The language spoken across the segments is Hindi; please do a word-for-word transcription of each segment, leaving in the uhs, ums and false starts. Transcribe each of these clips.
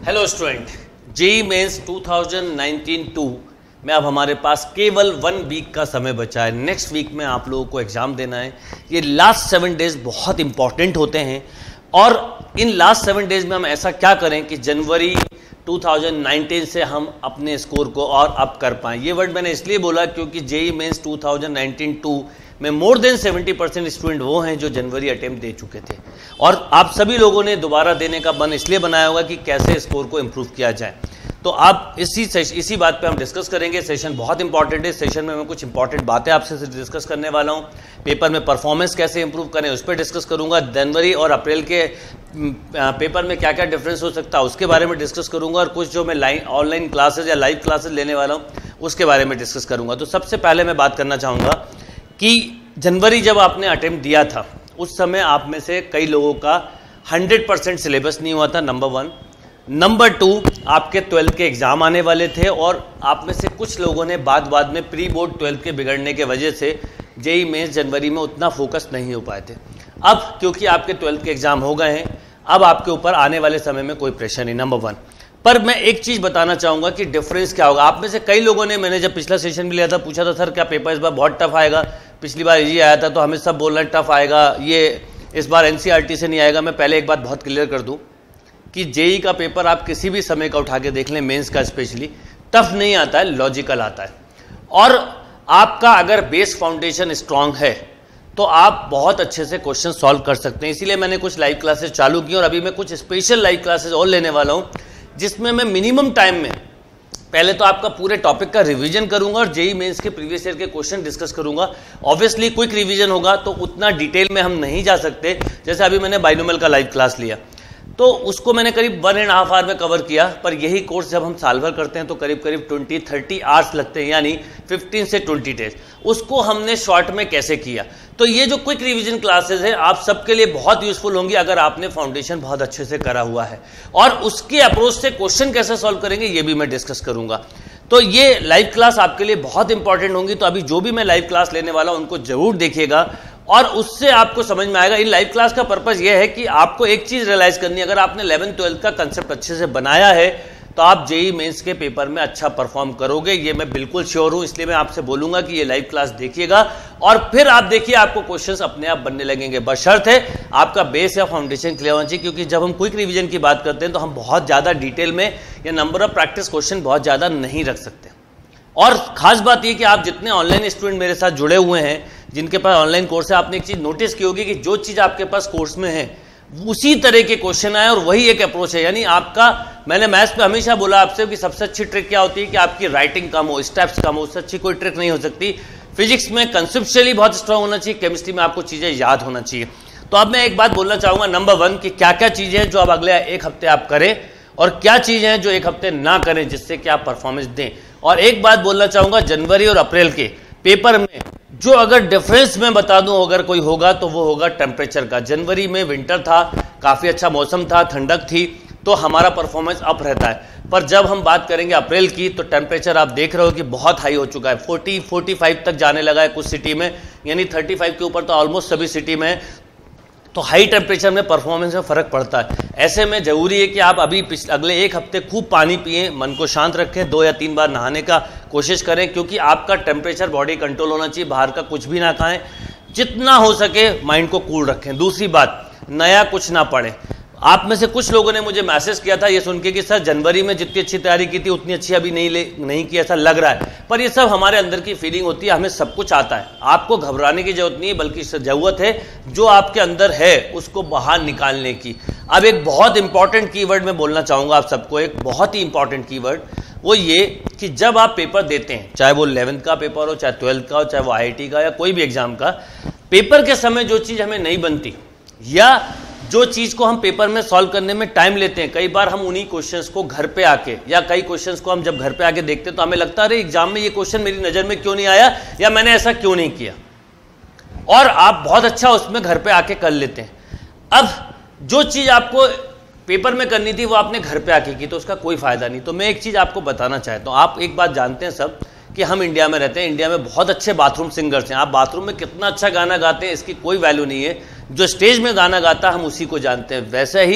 Hello student, JEE mains two thousand nineteen two में अब हमारे पास केवल वन वीक का समय बचा है। नेक्स्ट वीक में आप लोगों को एग्जाम देना है। ये लास्ट सेवन डेज बहुत इंपॉर्टेंट होते हैं और इन लास्ट सेवन डेज में हम ऐसा क्या करें कि जनवरी टू थाउजेंड नाइनटीन से हम अपने स्कोर को और अप कर पाएं। ये वर्ड मैंने इसलिए बोला क्योंकि JEE mains two thousand nineteen two में more than seventy percent student वो हैं जो जनवरी अटेम्प्ट दे चुके थे और आप सभी लोगों ने दोबारा देने का मन इसलिए बनाया होगा कि कैसे स्कोर को इम्प्रूव किया जाए। तो आप इसी इसी बात पे हम डिस्कस करेंगे। सेशन बहुत इंपॉर्टेंट है। सेशन में मैं कुछ इंपॉर्टेंट बातें आपसे डिस्कस करने वाला हूँ। पेपर में परफॉर्मेंस कैसे इंप्रूव करें उस पर डिस्कस करूँगा। जनवरी और अप्रैल के पेपर में क्या क्या डिफरेंस हो सकता है उसके बारे में डिस्कस करूँगा और कुछ जो मैं लाइन ऑनलाइन क्लासेज या लाइव क्लासेज लेने वाला हूँ उसके बारे में डिस्कस करूँगा। तो सबसे पहले मैं बात करना चाहूँगा कि जनवरी जब आपने अटेम्प्ट दिया था उस समय आप में से कई लोगों का हंड्रेड परसेंट सिलेबस नहीं हुआ था, नंबर वन। नंबर टू, आपके ट्वेल्थ के एग्ज़ाम आने वाले थे और आप में से कुछ लोगों ने बाद बाद में प्री बोर्ड ट्वेल्थ के बिगड़ने के वजह से जेईई मेंस जनवरी में उतना फोकस नहीं हो पाए थे। अब क्योंकि आपके ट्वेल्थ के एग्ज़ाम हो गए हैं, अब आपके ऊपर आने वाले समय में कोई प्रेशर नहीं, नंबर वन। पर मैं एक चीज़ बताना चाहूँगा कि डिफरेंस क्या होगा। आप में से कई लोगों ने, मैंने जब पिछला सेशन भी लिया था, पूछा था सर क्या पेपर इस बार बहुत टफ आएगा, पिछली बार इजी आया था तो हमें सब बोल रहे हैं टफ आएगा, ये इस बार एनसीईआरटी से नहीं आएगा। मैं पहले एक बात बहुत क्लियर कर दूं कि जेईई का पेपर आप किसी भी समय का उठा के देख लें, मेंस का स्पेशली, टफ नहीं आता है, लॉजिकल आता है। और आपका अगर बेस फाउंडेशन स्ट्रांग है तो आप बहुत अच्छे से क्वेश्चन सॉल्व कर सकते हैं। इसीलिए मैंने कुछ लाइव क्लासेस चालू की और अभी मैं कुछ स्पेशल लाइव क्लासेस और लेने वाला हूँ जिसमें मैं मिनिमम टाइम में पहले तो आपका पूरे टॉपिक का रिवीजन करूंगा और जेईई मेंस के प्रीवियस ईयर के क्वेश्चन डिस्कस करूंगा। ऑब्वियसली क्विक रिवीजन होगा तो उतना डिटेल में हम नहीं जा सकते। जैसे अभी मैंने बाइनोमियल का लाइव क्लास लिया तो उसको मैंने करीब वन एंड हाफ आवर में कवर किया, पर यही कोर्स जब हम साल भर करते हैं तो करीब करीब ट्वेंटी थर्टी आवर्स लगते हैं, यानी फिफ्टीन से ट्वेंटी डेज। उसको हमने शॉर्ट में कैसे किया। तो ये जो क्विक रिवीजन क्लासेस है आप सबके लिए बहुत यूजफुल होंगी अगर आपने फाउंडेशन बहुत अच्छे से करा हुआ है और उसके अप्रोच से क्वेश्चन कैसे सॉल्व करेंगे ये भी मैं डिस्कस करूंगा। तो ये लाइव क्लास आपके लिए बहुत इंपॉर्टेंट होंगी। तो अभी जो भी मैं लाइव क्लास लेने वाला हूं उनको जरूर देखिएगा और उससे आपको समझ में आएगा। इन लाइव क्लास का पर्पस यह है कि आपको एक चीज रियलाइज करनी है, अगर आपने इलेवेंथ ट्वेल्थ का कंसेप्ट अच्छे से बनाया है तो आप जेईई मेंस के पेपर में अच्छा परफॉर्म करोगे, ये मैं बिल्कुल श्योर हूं। इसलिए मैं आपसे बोलूंगा कि ये लाइव क्लास देखिएगा और फिर आप देखिए आपको क्वेश्चंस अपने आप बनने लगेंगे। बशर्ते आपका बेस या फाउंडेशन क्लियर होना चाहिए, क्योंकि जब हम क्विक रिवीजन की बात करते हैं तो हम बहुत ज्यादा डिटेल में या नंबर ऑफ प्रैक्टिस क्वेश्चन बहुत ज्यादा नहीं रख सकते। और खास बात यह कि आप जितने ऑनलाइन स्टूडेंट मेरे साथ जुड़े हुए हैं, जिनके पास ऑनलाइन कोर्स है, आपने एक चीज नोटिस की होगी कि जो चीज आपके पास कोर्स में है उसी तरह के क्वेश्चन आए और वही एक अप्रोच है। यानी आपका, मैंने मैथ्स पे हमेशा बोला आपसे कि सबसे अच्छी ट्रिक क्या होती है कि आपकी राइटिंग कम हो, स्टेप्स कम हो, उससे अच्छी कोई ट्रिक नहीं हो सकती। फिजिक्स में कंसेप्चुअली बहुत स्ट्रांग होना चाहिए, केमिस्ट्री में आपको चीजें याद होना चाहिए। तो अब मैं एक बात बोलना चाहूंगा, नंबर वन, कि क्या क्या चीजें हैं जो अब अगले एक हफ्ते आप करें और क्या चीजें हैं जो एक हफ्ते ना करें जिससे कि आप परफॉर्मेंस दें। और एक बात बोलना चाहूंगा, जनवरी और अप्रैल के पेपर में जो अगर डिफरेंस मैं बता दूं अगर कोई होगा तो वो होगा टेम्परेचर का। जनवरी में विंटर था, काफी अच्छा मौसम था, ठंडक थी, तो हमारा परफॉर्मेंस अप रहता है। पर जब हम बात करेंगे अप्रैल की तो टेम्परेचर आप देख रहे हो कि बहुत हाई हो चुका है, फोर्टी फोर्टी फाइव तक जाने लगा है कुछ सिटी में, यानी थर्टी फाइव के ऊपर तो ऑलमोस्ट सभी सिटी में। तो हाई टेम्परेचर में परफॉर्मेंस में फर्क पड़ता है। ऐसे में जरूरी है कि आप अभी अगले एक हफ्ते खूब पानी पिएं, मन को शांत रखें, दो या तीन बार नहाने का कोशिश करें, क्योंकि आपका टेम्परेचर बॉडी कंट्रोल होना चाहिए। बाहर का कुछ भी ना खाएं, जितना हो सके माइंड को कूल रखें। दूसरी बात, नया कुछ ना पढ़ें। आप में से कुछ लोगों ने मुझे मैसेज किया था ये सुन के कि सर जनवरी में जितनी अच्छी तैयारी की थी उतनी अच्छी अभी नहीं ले नहीं की, ऐसा लग रहा है। पर ये सब हमारे अंदर की फीलिंग होती है, हमें सब कुछ आता है। आपको घबराने की जरूरत नहीं है, बल्कि जरूरत है जो आपके अंदर है उसको बाहर निकालने की। अब एक बहुत इंपॉर्टेंट कीवर्ड मैं बोलना चाहूंगा आप सबको, एक बहुत ही इंपॉर्टेंट कीवर्ड, वो ये कि जब आप पेपर देते हैं, चाहे वो इलेवेंथ का पेपर हो, चाहे ट्वेल्थ का हो, चाहे वो आई आई टी का या कोई भी एग्जाम का, पेपर के समय जो चीज हमें नहीं बनती या जो चीज को हम पेपर में सॉल्व करने में टाइम लेते हैं, कई बार हम उन्हीं क्वेश्चंस को घर पे आके या कई क्वेश्चंस को हम जब घर पे आके देखते हैं तो हमें लगता है अरे एग्जाम में ये क्वेश्चन मेरी नजर में क्यों नहीं आया या मैंने ऐसा क्यों नहीं किया, और आप बहुत अच्छा उसमें घर पे आके कर लेते हैं। अब जो चीज आपको पेपर में करनी थी वो आपने घर पे आके की तो उसका कोई फायदा नहीं। तो मैं एक चीज आपको बताना चाहता हूं, आप एक बात जानते हैं सब कि हम इंडिया में रहते हैं, इंडिया में बहुत अच्छे बाथरूम सिंगर्स हैं। आप बाथरूम में कितना अच्छा गाना गाते हैं इसकी कोई वैल्यू नहीं है, जो स्टेज में गाना गाता है हम उसी को जानते हैं। वैसे ही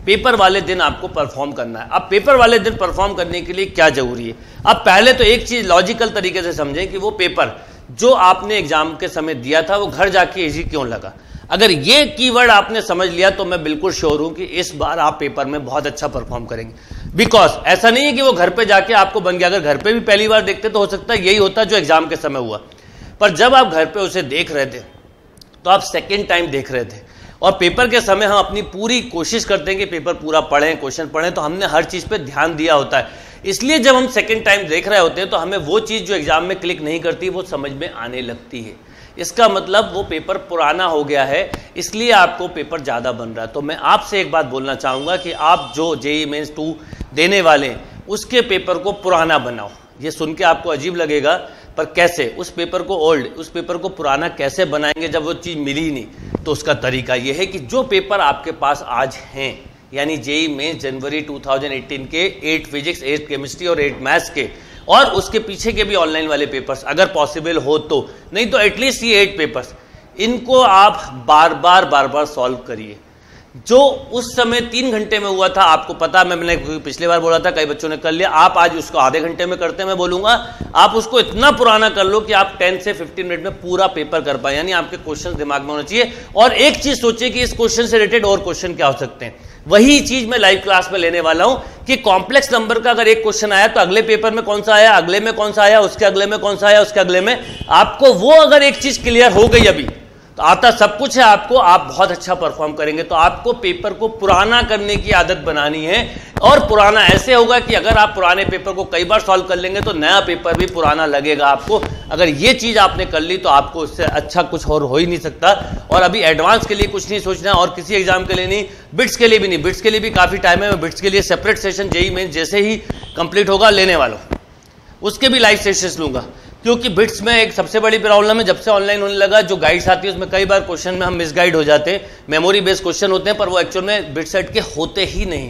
पेपर वाले दिन आपको परफॉर्म करना है। अब पेपर वाले दिन परफॉर्म करने के लिए क्या जरूरी है? अब पहले तो एक चीज लॉजिकल तरीके से समझें कि वो पेपर जो आपने एग्जाम के समय दिया था वो घर जाके इजी क्यों लगा। अगर ये कीवर्ड आपने समझ लिया तो मैं बिल्कुल श्योर हूं कि इस बार आप पेपर में बहुत अच्छा परफॉर्म करेंगे। बिकॉज ऐसा नहीं है कि वो घर पे जाके आपको बन गया, अगर घर पे भी पहली बार देखते तो हो सकता है यही होता जो एग्जाम के समय हुआ, पर जब आप घर पे उसे देख रहे थे तो आप सेकेंड टाइम देख रहे थे। और पेपर के समय हम अपनी पूरी कोशिश करते हैं कि पेपर पूरा पढ़ें, क्वेश्चन पढ़ें, तो हमने हर चीज पे ध्यान दिया होता है। इसलिए जब हम सेकेंड टाइम देख रहे होते हैं तो हमें वो चीज जो एग्जाम में क्लिक नहीं करती वो समझ में आने लगती है। इसका मतलब वो पेपर पुराना हो गया है, इसलिए आपको पेपर ज्यादा बन रहा है। तो मैं आपसे एक बात बोलना चाहूंगा कि आप जो जेईई मेंस टू देने वाले हैं उसके पेपर को पुराना बनाओ। ये सुन के आपको अजीब लगेगा, पर कैसे उस पेपर को ओल्ड, उस पेपर को पुराना कैसे बनाएंगे जब वो चीज मिली नहीं? तो उसका तरीका यह है कि जो पेपर आपके पास आज हैं, यानी जेईई में जनवरी दो हज़ार अठारह के एट फिजिक्स, एट केमिस्ट्री और एट मैथ्स के, और उसके पीछे के भी ऑनलाइन वाले पेपर्स अगर पॉसिबल हो तो, नहीं तो एटलीस्ट ये एट पेपर्स, इनको आप बार बार बार बार सॉल्व करिए। जो उस समय तीन घंटे में हुआ था, आपको पता, मैं मैंने पिछले बार बोला था, कई बच्चों ने कर लिया, आप आज उसको आधे घंटे में करते हैं। मैं बोलूंगा आप उसको इतना पुराना कर लो कि आप टेन से फिफ्टीन मिनट में पूरा पेपर कर पाए, यानी आपके क्वेश्चन दिमाग में होना चाहिए। और एक चीज सोचिए कि इस क्वेश्चन से रिलेटेड और क्वेश्चन क्या हो सकते हैं। वही चीज मैं लाइव क्लास में लेने वाला हूं कि कॉम्प्लेक्स नंबर का अगर एक क्वेश्चन आया तो अगले पेपर में कौन सा आया, अगले में कौन सा आया, उसके अगले में कौन सा आया, उसके अगले में। आपको वो अगर एक चीज क्लियर हो गई अभी तो आता सब कुछ है आपको, आप बहुत अच्छा परफॉर्म करेंगे। तो आपको पेपर को पुराना करने की आदत बनानी है, और पुराना ऐसे होगा कि अगर आप पुराने पेपर को कई बार सॉल्व कर लेंगे तो नया पेपर भी पुराना लगेगा आपको। अगर ये चीज आपने कर ली तो आपको इससे अच्छा कुछ और हो ही नहीं सकता। और अभी एडवांस के लिए कुछ नहीं सोचना, और किसी एग्जाम के लिए नहीं, बिट्स के लिए भी नहीं। बिट्स के लिए भी काफी टाइम है, मैं बिट्स के लिए सेपरेट सेशन जेईई मेंस जैसे ही कंप्लीट होगा लेने वाला हूं, उसके भी लाइव सेशंस लूंगा। क्योंकि बिट्स में एक सबसे बड़ी प्रॉब्लम है, जब से ऑनलाइन होने लगा, जो गाइड्स आती है उसमें कई बार क्वेश्चन में हम मिसगाइड हो जाते हैं। मेमोरी बेस्ड क्वेश्चन होते हैं पर वो एक्चुअल में बिट सेट के होते ही नहीं।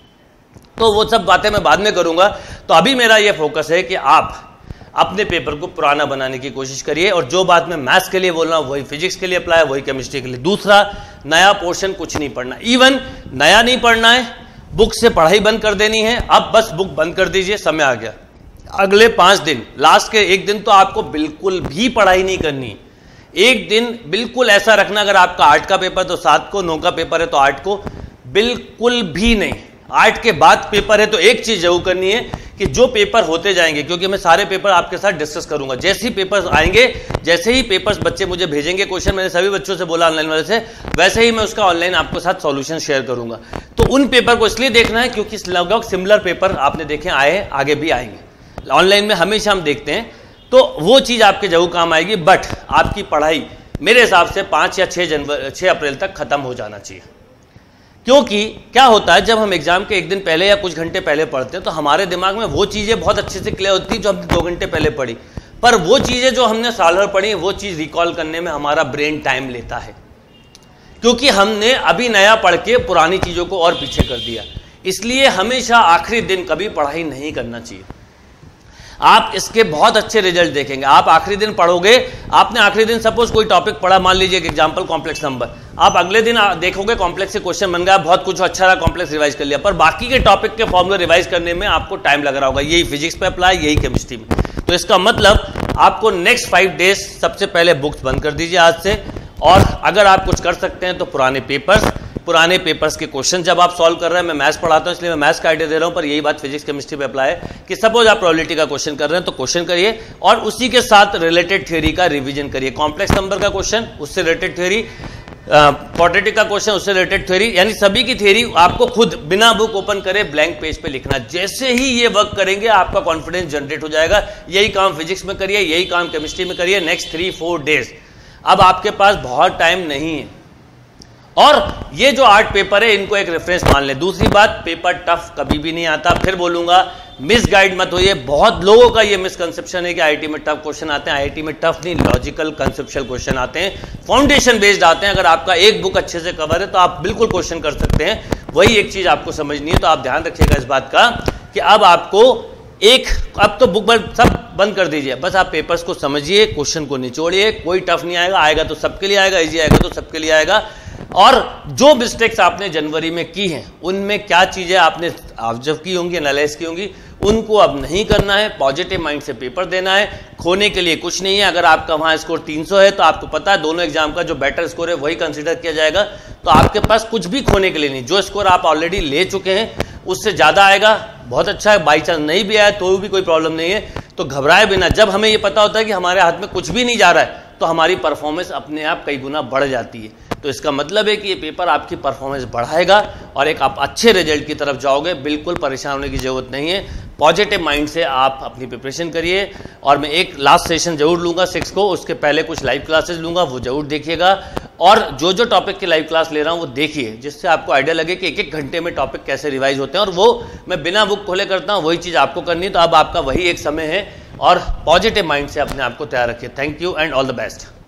तो वो सब बातें मैं बाद में करूंगा। तो अभी मेरा ये फोकस है कि आप अपने पेपर को पुराना बनाने की कोशिश करिए, और जो बात मैं मैथ्स के लिए बोल रहा हूं वही फिजिक्स के लिए अप्लाई है, वही केमिस्ट्री के लिए। दूसरा, नया पोर्शन कुछ नहीं पढ़ना, इवन नया नहीं पढ़ना है, बुक से पढ़ाई बंद कर देनी है। अब बस बुक बंद कर दीजिए, समय आ गया। अगले पांच दिन, लास्ट के एक दिन तो आपको बिल्कुल भी पढ़ाई नहीं करनी। एक दिन बिल्कुल ऐसा रखना, अगर आपका आठ का पेपर तो सात को, नौ का पेपर है तो आठ को, बिल्कुल भी नहीं। आठ के बाद पेपर है तो एक चीज जरूर करनी है कि जो पेपर होते जाएंगे, क्योंकि मैं सारे पेपर आपके साथ डिस्कस करूंगा, जैसे ही पेपर्स आएंगे, जैसे ही पेपर्स बच्चे मुझे भेजेंगे क्वेश्चन, मैंने सभी बच्चों से बोला ऑनलाइन वाले से, वैसे ही मैं उसका ऑनलाइन आपके साथ सॉल्यूशन शेयर करूंगा। तो उन पेपर को इसलिए देखना है क्योंकि लगभग सिमिलर पेपर आपने देखे आए, आगे भी आएंगे, ऑनलाइन में हमेशा हम देखते हैं, तो वो चीज आपके जरूर काम आएगी। बट आपकी पढ़ाई मेरे हिसाब से पांच या छह जनवरी छह अप्रैल तक खत्म हो जाना चाहिए। क्योंकि क्या होता है, जब हम एग्जाम के एक दिन पहले या कुछ घंटे पहले पढ़ते हैं तो हमारे दिमाग में वो चीजें बहुत अच्छे से क्लियर होती है जो हमने दो घंटे पहले पढ़ी, पर वो चीजें जो हमने साल भर पढ़ी वो चीज रिकॉल करने में हमारा ब्रेन टाइम लेता है, क्योंकि हमने अभी नया पढ़ के पुरानी चीजों को और पीछे कर दिया। इसलिए हमेशा आखिरी दिन कभी पढ़ाई नहीं करना चाहिए। आप इसके बहुत अच्छे रिजल्ट देखेंगे। आप आखिरी दिन पढ़ोगे, आपने आखिरी दिन सपोज कोई टॉपिक पढ़ा, मान लीजिए एक एग्जांपल कॉम्प्लेक्स नंबर, आप अगले दिन देखोगे कॉम्प्लेक्स से क्वेश्चन बन गया, बहुत कुछ अच्छा रहा, कॉम्प्लेक्स रिवाइज कर लिया, पर बाकी के टॉपिक के फॉर्मूले रिवाइज करने में आपको टाइम लग रहा होगा। यही फिजिक्स पे अप्लाई, यही केमिस्ट्री में। तो इसका मतलब आपको नेक्स्ट फाइव डेज सबसे पहले बुक्स बंद कर दीजिए आज से, और अगर आप कुछ कर सकते हैं तो पुराने पेपर्स पुराने पेपर्स के क्वेश्चन जब आप सॉल्व कर रहे हैं, मैं मैथ्स पढ़ाता हूं इसलिए मैं मैथ्स का आइडिया दे रहा हूं, पर यही बात फिजिक्स केमिस्ट्री पे अप्लाई है कि सपोज आप प्रोबेबिलिटी का क्वेश्चन कर रहे हैं तो क्वेश्चन करिए, और उसी के साथ रिलेटेड थ्योरी का रिवीजन करिए। कॉम्प्लेक्स नंबर का क्वेश्चन, उससे रिलेटेड थ्योरी, क्वाड्रेटिक का क्वेश्चन, उससे रिलेटेड थ्योरी, यानी सभी की थ्योरी आपको खुद बिना बुक ओपन करे ब्लैंक पेज पे लिखना। जैसे ही ये वर्क करेंगे आपका कॉन्फिडेंस जनरेट हो जाएगा। यही काम फिजिक्स में करिए, यही काम केमिस्ट्री में करिए, नेक्स्ट थ्री फोर डेज। अब आपके पास बहुत टाइम नहीं है, और ये जो आठ पेपर है इनको एक रेफरेंस मान ले। दूसरी बात, पेपर टफ कभी भी नहीं आता। फिर बोलूंगा, मिसगाइड मत होइए। बहुत लोगों का ये मिसकंसेप्शन है कि आईआईटी में टफ क्वेश्चन आते हैं। आईआईटी में टफ नहीं, लॉजिकल कंसेप्चुअल क्वेश्चन आते हैं, फाउंडेशन बेस्ड आते हैं। अगर आपका एक बुक अच्छे से कवर है तो आप बिल्कुल क्वेश्चन कर सकते हैं। वही एक चीज आपको समझनी है, तो आप ध्यान रखिएगा इस बात का कि अब आपको एक, अब तो बुक सब बंद कर दीजिए, बस आप पेपर्स को समझिए, क्वेश्चन को निचोड़िए। कोई टफ नहीं आएगा, आएगा तो सबके लिए आएगा, इजी आएगा तो सबके लिए आएगा। और जो मिस्टेक्स आपने जनवरी में की हैं उनमें क्या चीज़ें आपने ऑब्जर्व की होंगी, एनालाइज की होंगी, उनको अब नहीं करना है। पॉजिटिव माइंड से पेपर देना है, खोने के लिए कुछ नहीं है। अगर आपका वहाँ स्कोर तीन सौ है तो आपको पता है दोनों एग्जाम का जो बेटर स्कोर है वही कंसिडर किया जाएगा, तो आपके पास कुछ भी खोने के लिए नहीं। जो स्कोर आप ऑलरेडी ले चुके हैं उससे ज़्यादा आएगा, बहुत अच्छा है। बाई चांस नहीं भी आया तो भी कोई प्रॉब्लम नहीं है, तो घबराए बिना। जब हमें ये पता होता है कि हमारे हाथ में कुछ भी नहीं जा रहा है तो हमारी परफॉर्मेंस अपने आप कई गुना बढ़ जाती है। तो इसका मतलब है कि ये पेपर आपकी परफॉर्मेंस बढ़ाएगा और एक आप अच्छे रिजल्ट की तरफ जाओगे। बिल्कुल परेशान होने की जरूरत नहीं है, पॉजिटिव माइंड से आप अपनी प्रिपरेशन करिए। और मैं एक लास्ट सेशन जरूर लूँगा सिक्स को, उसके पहले कुछ लाइव क्लासेस लूँगा, वो जरूर देखिएगा। और जो जो टॉपिक की लाइव क्लास ले रहा हूँ वो देखिए, जिससे आपको आइडिया लगे कि एक एक घंटे में टॉपिक कैसे रिवाइज होते हैं। और वो मैं बिना बुक खोले करता हूँ, वही चीज़ आपको करनी है। तो अब आपका वही एक समय है और पॉजिटिव माइंड से अपने आप को तैयार रखिए। Thank you and all the best.